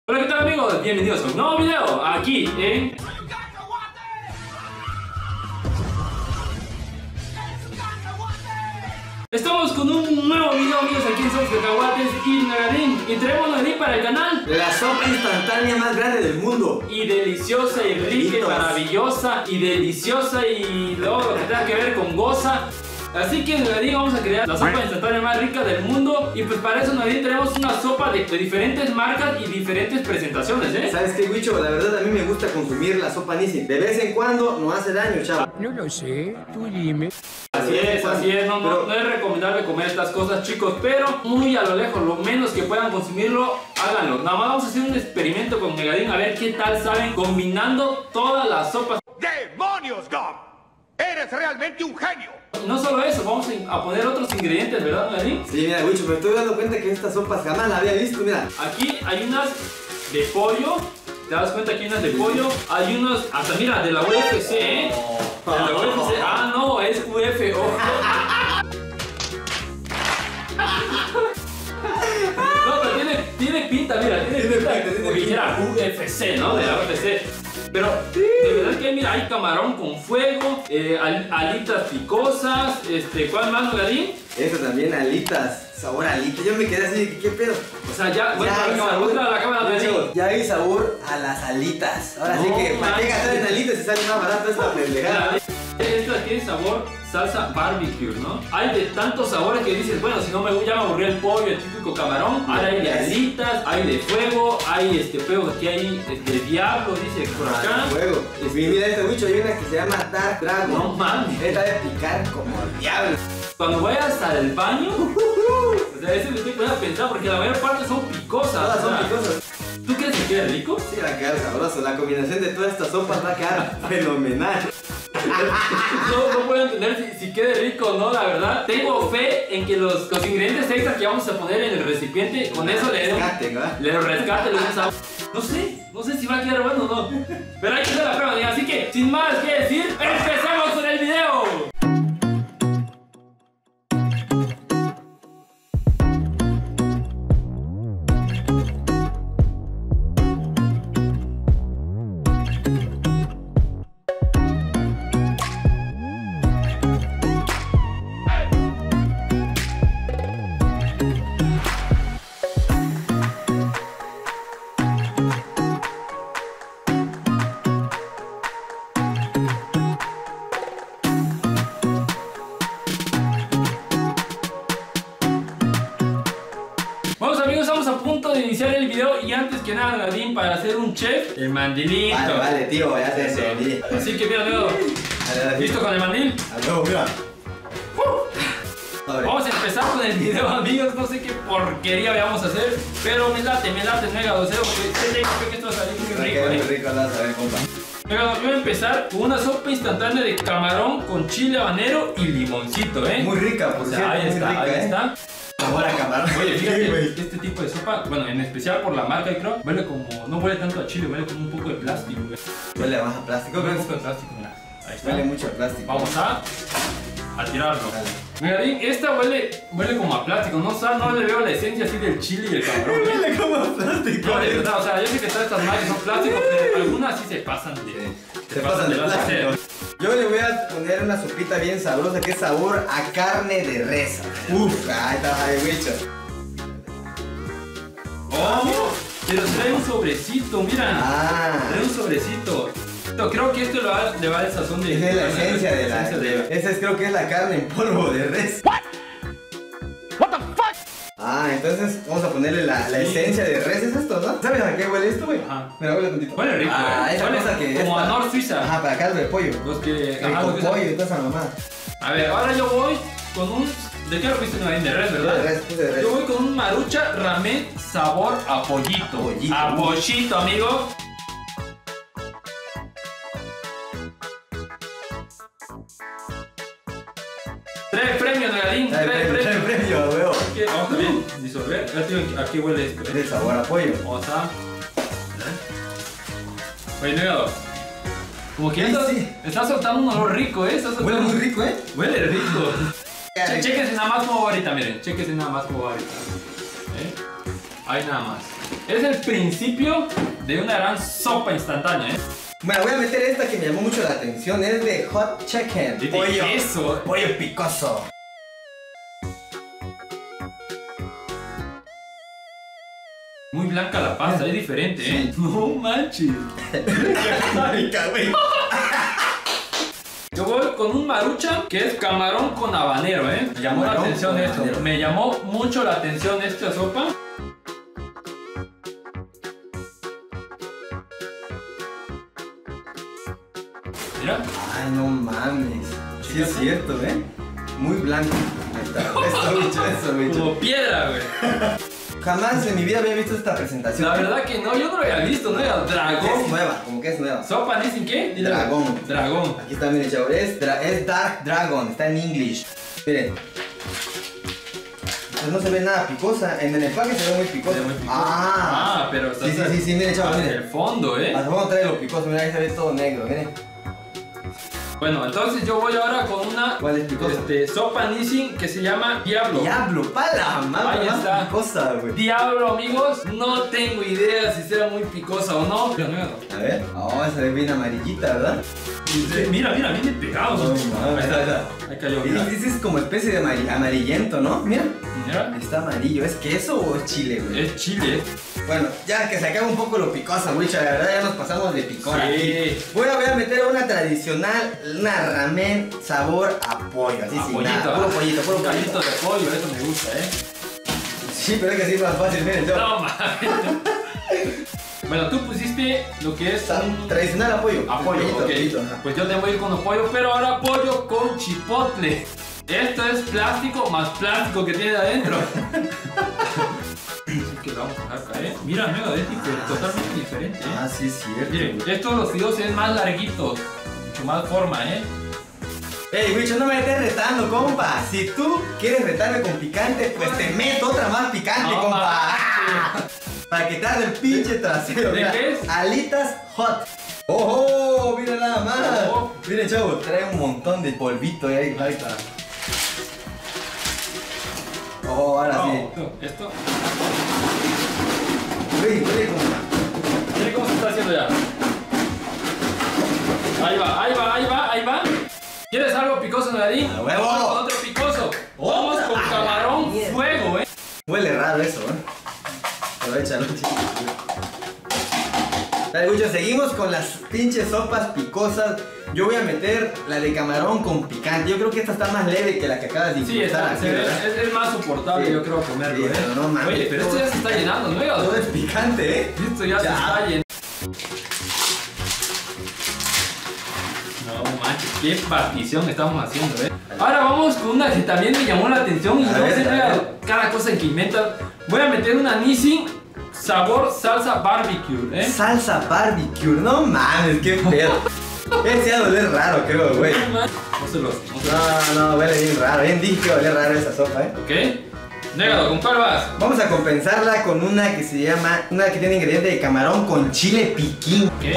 Hola, ¿qué tal amigos? Bienvenidos a un nuevo video aquí en... Estamos con un nuevo video, amigos, aquí en Somos Cacahuates y Nagadín. Y traemos Nagadín para el canal. La sopa instantánea más grande del mundo. Y deliciosa y rica y maravillosa. Y deliciosa y luego lo que tenga que ver con goza. Así que en Nagadín vamos a crear la sopa instantánea más rica del mundo. Y pues para eso Nagadín tenemos una sopa de diferentes marcas y diferentes presentaciones, ¿eh? ¿Sabes qué, Wicho? La verdad a mí me gusta consumir la sopa Nissin. De vez en cuando no hace daño, chavo. No lo sé, tú dime. Así es, no es recomendable comer estas cosas, chicos, pero muy a lo lejos, lo menos que puedan consumirlo, háganlo. Nada más vamos a hacer un experimento con Nagadín a ver qué tal saben combinando todas las sopas. ¡Demonios, Gob! ¡Eres realmente un genio! Y no solo eso, vamos a poner otros ingredientes, ¿verdad, Nagadín? Sí, mira, Wicho, me estoy dando cuenta que estas sopas jamás las había visto, mira. Aquí hay unas de pollo, ¿te das cuenta que hay unas de pollo? Hay unos, hasta mira, de la UFC, ¿eh? De la UFC, ah no, es UFO. No, pero tiene pinta, mira, tiene pinta como que dijera UFC, ¿no? De la UFC. Pero de verdad que mira, hay camarón con fuego, alitas picosas, ¿cuál más, Nagadín? Eso también, alitas, sabor a alitas. Yo me quedé así, ¿qué pedo? O sea, ya, bueno, muestra a la cámara, Nagadín. Ya hay sabor a las alitas. Ahora sí que, ¿para qué gastar en alitas si sale más barato esta pendejada? Esta tiene sabor salsa barbecue, ¿no? Hay de tantos sabores que dices, bueno, si no ya me aburrió el pollo, el típico camarón. Ahora hay de alitas, hay de fuego, hay fuego, aquí hay de diablo, dice por acá. Fuego. Y mira este, Wicho, hay una que se llama Dark Dragon. No mames. Esta de picar como el diablo. Cuando vayas al baño, o sea, ese me estoy poniendo a pensar porque la mayor parte son picosas. Todas son picosas. ¿Tú crees que quede rico? Sí, va a quedar sabroso. La combinación de todas estas sopas va a quedar fenomenal. No puedo entender si quede rico o no, la verdad. Tengo fe en que los ingredientes extras que vamos a poner en el recipiente, con eso le rescate, no sé si va a quedar bueno o no. Pero hay que hacer la prueba, así que sin más que decir, ¡empezamos con el video! Estamos a punto de iniciar el video y antes que nada, Nagadín, para hacer un chef, el mandilito. Vale, tío, ya te entendí. Así que mira, ¿listo con el mandil? Aló, mira. Vamos a empezar con el video, amigos. No sé qué porquería vamos a hacer, pero me late mega doceo porque sé que esto va a salir muy rico. Muy rico, la saber, compa. Yo voy a empezar con una sopa instantánea de camarón con chile habanero y limoncito, ¿eh? Muy rica, por cierto. Ahí está. Sabor a camarón. Oye, fíjate que este tipo de sopa, bueno, en especial por la marca, creo, huele como, no huele tanto a chile, huele como un poco de plástico. Huele más a plástico, Huele pero un poco de plástico, mira. Ahí está. huele mucho a plástico. Vamos a tirarlo. Mira, esta huele como a plástico, no le veo la esencia así del chile y el camarón. Huele como a plástico. No, de verdad, o sea, yo sé que todas estas marcas son plásticos, pero algunas sí se pasan de... Se pasan de plástico. Yo le voy a poner una sopita bien sabrosa que es sabor a carne de res. Uf, ahí está, ahí, Wicho. ¡Oh! Pero trae un sobrecito, mira. Trae un sobrecito. Creo que esto le va el sazón de... Esa es la esencia de la... Esa creo que es la carne en polvo de res. What the fuck? Entonces vamos a ponerle la esencia de res, ¿es esto, no? ¿Sabes a qué huele esto, güey? Ajá. Mira, huele tantito. Huele rico, esa huele cosa que como esta- a North Suiza. Ajá, para caldo de pollo. Los que... Rico ajá, los que pollo y toda esa mamada. A ver, ahora yo voy con un... ¿De qué lo viste? No, de res, ¿verdad? De res, puse de res. Yo voy con un Marucha ramen sabor a pollito. A pollito, amigo. Trae premio, Nagadín. Trae premio. premio, lo veo. Vamos también a disolver. Aquí huele esto. Es el sabor a pollo. Vamos a... Oye, Negado. Como que Sí, está, sí. está soltando un olor rico, ¿eh? Huele muy rico, ¿eh? Huele rico. Chéquense nada más como va ahorita, miren. Chéquense nada más como va ahorita. Ahí nada más. Es el principio de una gran sopa instantánea, Bueno, voy a meter esta que me llamó mucho la atención. Es de Hot Chicken. Pollo. Eso. Pollo picoso. Muy blanca la pasta, es diferente, Sí. No manches. Ay, cabrón. Yo voy con un maruchan que es camarón con habanero, Me llamó la Camarón atención con esto. habanero. Me llamó mucho la atención esta sopa. Mira. Ay, no mames. Sí es cierto, Muy blanco. Ahí está. Eso, bicho. Como piedra, güey. Jamás en mi vida había visto esta presentación. La verdad que no, yo no lo había visto, ¿no? Era Es dragón. nueva, como que es nueva. ¿Sopa dicen qué? Dile. Dragón. Dragón. Aquí está, miren, chavos. Es Dark Dragon, está en English. Miren. Pues no se ve nada picosa. En el empaque se ve muy picosa. Se ve muy picosa. Ah, pero está sí, miren, chavos, hacia miren. el fondo, Hasta vamos a traer lo picoso, miren, ahí se ve todo negro, miren. Bueno, entonces yo voy ahora con una ¿Cuál es picosa? sopa Nissin que se llama Diablo. Diablo, pala, madre, Ahí más está. picosa, güey. Diablo, amigos, no tengo idea si será muy picosa o no. Pero mira, A ver, se ve bien amarillita, ¿verdad? mira, viene pegado. No, mames, Ahí está. Ahí cayó. Mira. Ese es como especie de amarillento, ¿no? Mira. Mira. Está amarillo, ¿es queso o es chile, güey? Es chile. Bueno, ya que se acaba un poco lo picosa, güey, la verdad ya nos pasamos de picor Sí. aquí. Bueno, voy a meter una tradicional, una ramen sabor a pollo, así A sin pollito, nada, puro pollito, puro Un pollito. caldito de pollo, eso me gusta, Sí, pero es que así es más fácil, miren, yo. No, mames. Bueno, tú pusiste lo que es un Tradicional a pollo. apoyo, Pollito, ok. pollito, ajá. Pues yo te voy a ir con los pollos, pero ahora pollo con chipotle. Esto es plástico más plástico que tiene adentro. Así que lo vamos a dejar caer. Mira, mira, es totalmente diferente, Ah, sí, es cierto. Miren, estos los fideos se ven más larguitos, mucho más forma, Ey, bicho, no me estés retando, compa. Si tú quieres retarme con picante, pues te meto otra más picante, No, compa. manches. Para que te haga el pinche trasero. ¿De mira. qué es? Alitas hot. ¡Oh! Mira nada más. Oh. Miren, chavo, trae un montón de polvito ahí. Ahí está. Oh, ahora sí. Esto. Uy, como. Mira cómo se está haciendo ya. Ahí va, ahí va, ahí va, ahí va. ¿Quieres algo picoso, Nadine? ¡A huevo! Vamos con otro picoso. Vamos Otra. con camarón Mierda. fuego, Huele raro eso, Aprovechalo, chicos. Dale, Wicho, seguimos con las pinches sopas picosas. Yo voy a meter la de camarón con picante. Yo creo que esta está más leve que la que acabas de Sí, impulsar. está, es más soportable, Sí. yo creo, comerlo, Sí, pero no mames. Oye, pero esto ya se está llenando, ¿no? Todo es picante, Esto ya se Ya. está llenando. No manches, qué partición estamos haciendo, Ahora vamos con una que también me llamó la atención y A no ver, sé, a vea, ver. cada cosa que inventan. Voy a meter una Nissin sabor salsa barbecue, Salsa barbecue. No mames, qué pedo. Ese va a doler raro, creo, güey. No se los. No, huele bien raro. Bien dije que huele raro esa sopa, ¿Ok? Negado, ¿con cuál vas? Vamos a compensarla con una que se llama, una que tiene ingrediente de camarón con chile piquín. ¿Qué?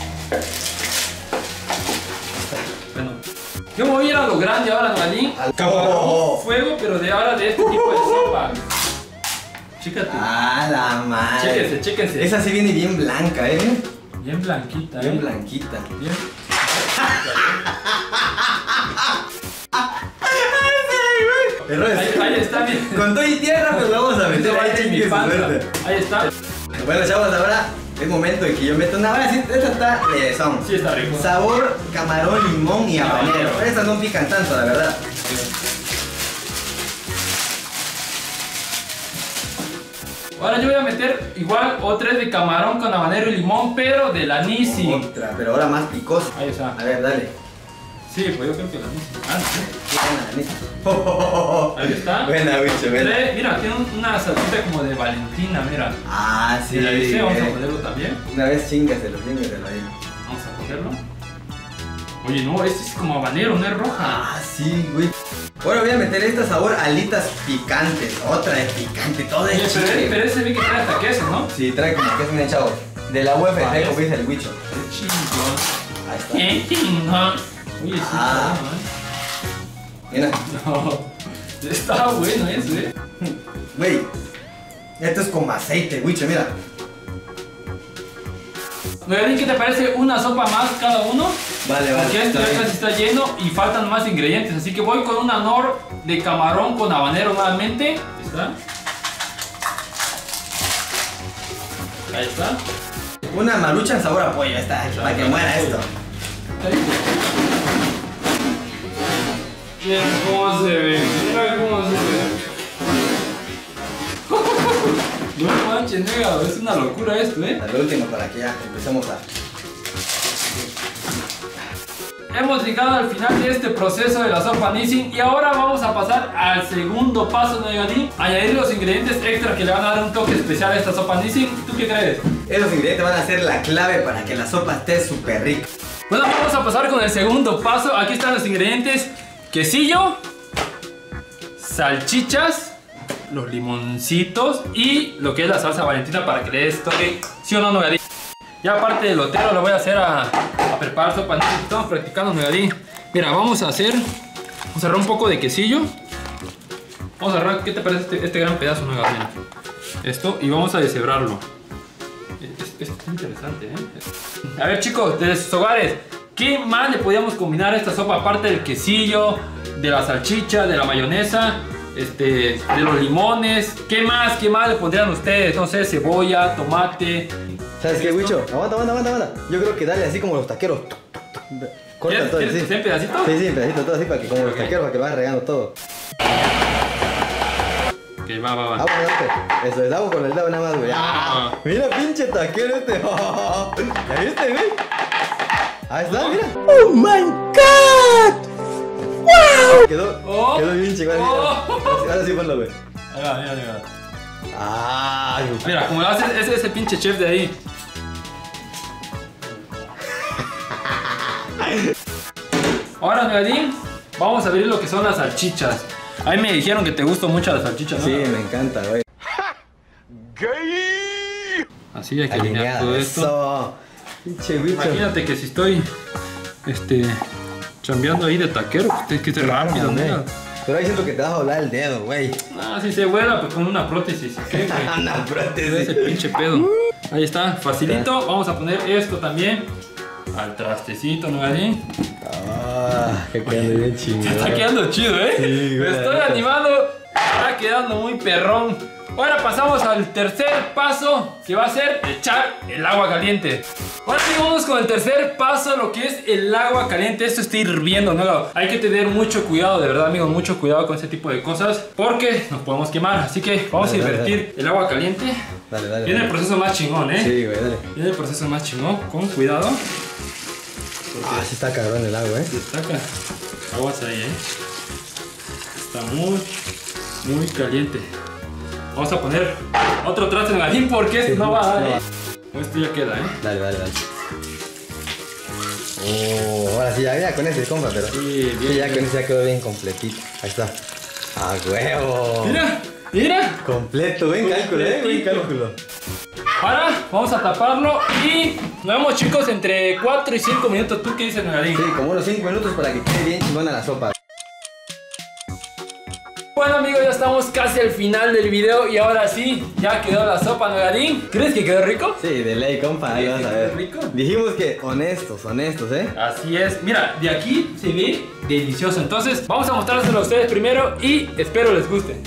Bueno, yo me voy a ir a lo grande ahora, Nalín. Oh. Fuego, pero de ahora de este tipo de sopa. Chécate. Ah, la madre. Chéquense. Esa sí viene bien blanca, Bien blanquita, Bien blanquita. Bien. Errores. Ahí está, bien. Con todo y tierra, pues lo vamos a meter ahí, en mi chingue su panza. suerte. Ahí está. Bueno, chavos, ahora es momento de que yo meta una. Ahora sí, esta está son. Sí, está rico. Sabor, camarón, limón y habanero. Habanero. Pero estas no pican tanto, la verdad. Ahora yo voy a meter igual otra de camarón con habanero y limón, pero de la Nissin. Otra, pero ahora más picosa. Ahí está. A ver, dale. Sí, pues yo creo que la Nissin. Ah, sí. Buena, Ahí está. buena, bicho, buena. Mira, tiene una salsita como de Valentina, mira. Ah, sí. Si la dice, vamos a ponerlo también. Una vez chingaselo ahí. Vamos a ponerlo. Oye, no, este es como habanero, no es roja. Ah, sí, güey. Ahora voy a meter esta sabor alitas picantes. Otra de picante, todo Oye, es pero chile. ese vi que trae hasta queso, ¿no? Sí, trae como que es un chavo. De la UFC, Ah, como dice el bicho. Qué chingón. Ahí está. Qué chingón. Oye, sí, Ah. está Mira, bueno, ¿eh? No, está bueno eso, güey. Esto es como aceite, Wicho, mira. Nogadín, ¿qué te parece una sopa más cada uno? Vale, Porque esto ya casi está lleno y faltan más ingredientes. Así que voy con una Knorr de camarón con habanero nuevamente. Ahí está. Una maruchan sabor a pollo, está, para que muera esto. Mira cómo se ve, mira cómo se ve. No manches, nega, es una locura esto, Al último, para que ya empecemos a... Hemos llegado al final de este proceso de la sopa Nissin y ahora vamos a pasar al segundo paso, Nogadín. Añadir los ingredientes extra que le van a dar un toque especial a esta sopa Nissin. ¿Tú qué crees? Esos ingredientes van a ser la clave para que la sopa esté súper rica. Bueno, vamos a pasar con el segundo paso. Aquí están los ingredientes: quesillo, salchichas, los limoncitos y lo que es la salsa Valentina para que le des toque. ¿Sí o no, Nogadín? Ya aparte del lotero lo voy a hacer a preparar sopa Nissin. Estamos practicando, Nogadín. Mira, vamos a agarrar un poco de quesillo. Vamos a agarrar, ¿qué te parece este gran pedazo, Nogadín? Esto, y vamos a deshebrarlo. Esto es interesante, A ver, chicos, desde sus hogares, ¿qué más le podíamos combinar a esta sopa aparte del quesillo, de la salchicha, de la mayonesa, de los limones? ¿Qué más le pondrían ustedes? No sé, cebolla, tomate. ¿Sabes qué, Wicho? Aguanta. Yo creo que dale así como los taqueros. Corta todo, ¿Quieres sí. que sea en pedacito? Sí, en pedacito, todo así para que como los taqueros, para que lo vayas regando todo. Ok, va. Vamos, eso es, damos con el dedo nada más, güey. Mira, pinche taquero este. ¿Ya viste, güey? Ahí está, mira. ¡Oh, my God! ¡Wow! Quedó bien chingón. Ahora sí ponlo, güey. Ahí va, mira. Ay, Mira, como lo hace ese pinche chef de ahí. Ahora, Nogadín, vamos a abrir lo que son las salchichas. A mí me dijeron que te gustan mucho las salchichas, ¿no? sí, me encanta, güey. Así hay que alinear todo esto. Eso. Pinche Wicho. Imagínate que si estoy chambeando ahí de taquero, pues que te rápido, mira. Pero ahí siento que te vas a volar el dedo, güey. Ah, si se vuela, pues con una prótesis. ¿Qué, güey? Una prótesis. Ese pinche pedo. Ahí está, facilito. Vamos a poner esto también al trastecito, ¿no, Nogadín? Que quedando bien chingón. Está quedando chido, ¿eh? Sí, güey, me estoy animando. Está quedando muy perrón. Ahora pasamos al tercer paso, que va a ser echar el agua caliente. Ahora sí, vamos con el tercer paso, lo que es el agua caliente. Esto está hirviendo, ¿no? Hay que tener mucho cuidado, de verdad, amigos, mucho cuidado con este tipo de cosas, porque nos podemos quemar. Así que vamos a invertir el agua caliente. Dale. Viene el proceso más chingón, ¿eh? Sí, güey, dale. Viene el proceso más chingón, con cuidado. Sí está cabrón el agua, Destaca. Aguas ahí, Está muy caliente. Vamos a poner otro traste en el Nogadín porque esto no va a dar, Esto ya queda, Dale. Ahora sí, ya con ese, compa, pero. Sí, bien. Sí, ya con ese ya quedó bien completito. Ahí está. ¡A huevo! Mira. Completo, buen cálculo, buen cálculo. Ahora vamos a taparlo y nos vemos, chicos, entre 4 y 5 minutos. ¿Tú qué dices, Nogadín? Sí, como unos 5 minutos para que quede bien chingona la sopa. Bueno, amigos, ya estamos casi al final del video y ahora sí, ya quedó la sopa, Nogadín. ¿Crees que quedó rico? Sí, de ley, compa, ahí vas a ver. ¿Rico? Dijimos que honestos, Así es. Mira, de aquí se ve delicioso. Entonces, vamos a mostrárselo a ustedes primero y espero les guste.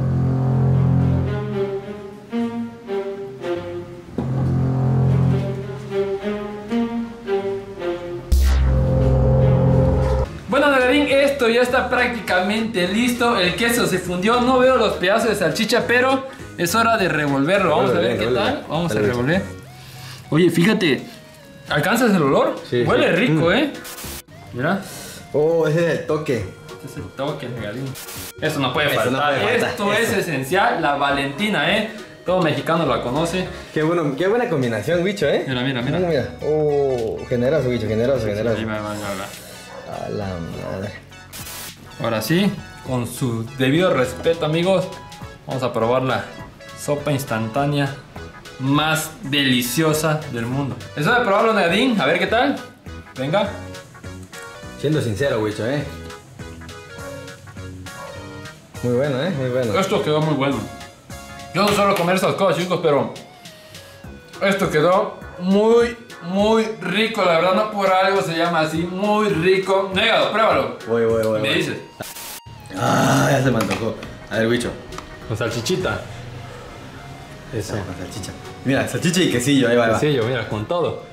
Bueno, Nogadín, esto ya está prácticamente listo. El queso se fundió. No veo los pedazos de salchicha, pero es hora de revolverlo. Vamos a ver qué tal. Vamos a revolver. Oye, fíjate. ¿Alcanzas el olor? Sí, huele sí. rico, Mira. Oh, ese es el toque. Este es el toque, Nogadín. Eso no puede Eso faltar. no puede faltar, Esto es eso. esencial. La Valentina, Todo mexicano la conoce. Qué buena combinación, Wicho, Mira. Oh, generoso, Wicho, generoso. Ahí va. A la madre. Ahora sí, con su debido respeto, amigos, vamos a probar la sopa instantánea más deliciosa del mundo. Es hora de probarlo, Nogadín. A ver qué tal. Venga. Siendo sincero, Wicho, Muy bueno, muy bueno. Esto quedó muy bueno. Yo no suelo comer esas cosas, chicos, pero esto quedó muy rico, la verdad, no por algo se llama así, muy rico. Negado, pruébalo. Voy. Me dices. Ah, ya se me antojó. A ver, bicho. Con salchichita. Eso. Con salchicha. Mira, salchicha y quesillo, ahí va. Quesillo, mira, con todo.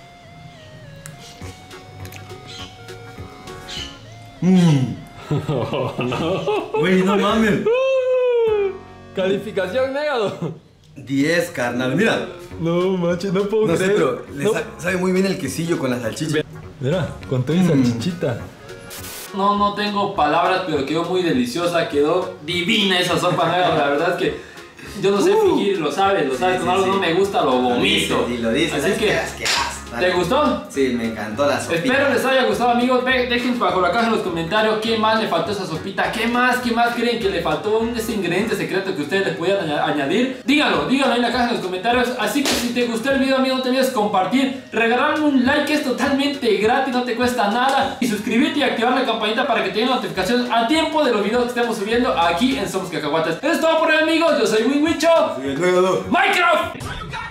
Oh, no. Güey, no mames. Calificación negado. 10, carnal. Mira. No, macho, no puedo No sé, creer. pero le sabe muy bien el quesillo con la salchicha. Mira, con todo y salchichita. No tengo palabras, pero quedó muy deliciosa, quedó divina esa sopa negra. La verdad es que yo no sé fingir, lo sabes, con algo no me gusta, lo vomito. Y lo dices. Así que, ¿te gustó? Sí, me encantó la sopita. Espero les haya gustado, amigos. Dejen bajo la caja en los comentarios qué más le faltó a esa sopita. ¿Qué más creen que le faltó? Ese ingrediente secreto que ustedes le puedan añadir. Díganlo ahí en la caja en los comentarios. Así que si te gustó el video, amigo, no te olvides compartir, regalarme un like, que es totalmente gratis, no te cuesta nada. Y suscribirte y activar la campanita para que te den notificaciones a tiempo de los videos que estemos subiendo aquí en Somos Cacahuates. Eso es todo por hoy, amigos. Yo soy Winwicho. Minecraft.